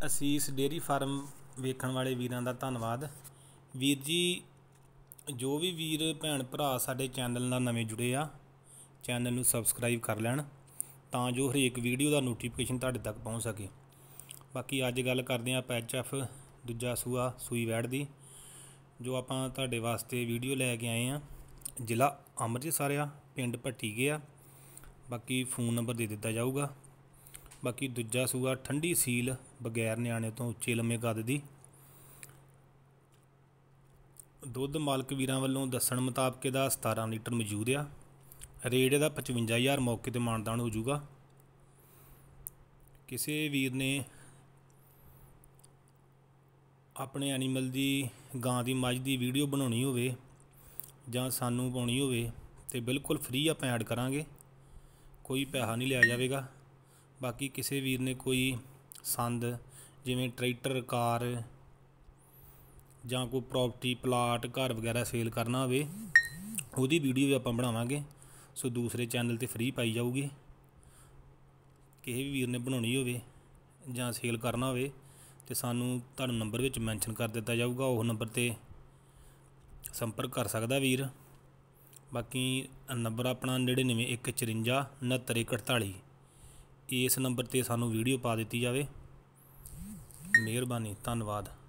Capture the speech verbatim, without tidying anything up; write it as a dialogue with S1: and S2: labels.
S1: ਅਸੀਸ dairy farm ਵੇਖਣ ਵਾਲੇ ਵੀਰਾਂ ਦਾ ਧੰਨਵਾਦ। ਵੀਰ ਜੀ, ਜੋ ਵੀ ਵੀਰ ਭੈਣ ਭਰਾ ਸਾਡੇ ਚੈਨਲ ਨਾਲ ਨਵੇਂ ਜੁੜੇ ਆ, ਚੈਨਲ ਨੂੰ ਸਬਸਕ੍ਰਾਈਬ ਕਰ ਲੈਣ ਤਾਂ ਜੋ ਹਰੇਕ ਵੀਡੀਓ ਦਾ ਨੋਟੀਫਿਕੇਸ਼ਨ ਤੁਹਾਡੇ ਤੱਕ ਪਹੁੰਚ ਸਕੇ। ਬਾਕੀ ਅੱਜ ਗੱਲ ਕਰਦੇ ਹਾਂ ਆਪਾਂ ਐਚ ਐਫ ਦੂਜਾ ਸੂਆ ਸੂਈ ਵੈੜ ਦੀ, ਜੋ ਆਪਾਂ ਤੁਹਾਡੇ ਵਾਸਤੇ ਵੀਡੀਓ ਲੈ ਕੇ ਆਏ ਹਾਂ। ਜ਼ਿਲ੍ਹਾ ਅੰਮ੍ਰਿਤਸਰ ਆ, ਪਿੰਡ ਭੱਟੀ ਆ। ਬਾਕੀ फ़ोन नंबर दे दिता जाऊगा। बाकी दूजा सूआ ठंडी सील बगैर न्याणे तो उच्चे लम्मे कद दी। दुध मालक वीरां वालों दस्सण मुताबक इहदा सतारह लीटर मौजूद आ। रेट इहदा पचवंजा हज़ार मौके ते मानदान हो जूगा। किसी वीर ने अपने एनीमल की गां की मझ की वीडियो बनानी होवे जां सानू पाउणी होवे ते बिल्कुल फ्री आपां ऐड करांगे, कोई पैसा नहीं लिया जाएगा। बाकी किसी वीर ने कोई संद जिमें ट्रैक्टर कार जां कोई प्रॉपर्टी प्लाट घर वगैरह सेल करना होवे उहदी वीडियो भी आपां बनावांगे। सो दूसरे चैनल ते फ्री पाई जाऊगी। किसी भी वीर ने बनानी होवे जां सेल करना होवे ते सानू तुहानू नंबर विच मैंशन कर दिता जाऊगा। उस नंबर ते संपर्क कर सकदा वीर। बाकी नंबर अपना नड़िनवे एक चुरंजा उनहत्तर एक अड़ताली, इस नंबर ते सानू वीडियो पा दी जाए। मेहरबानी, धन्नवाद।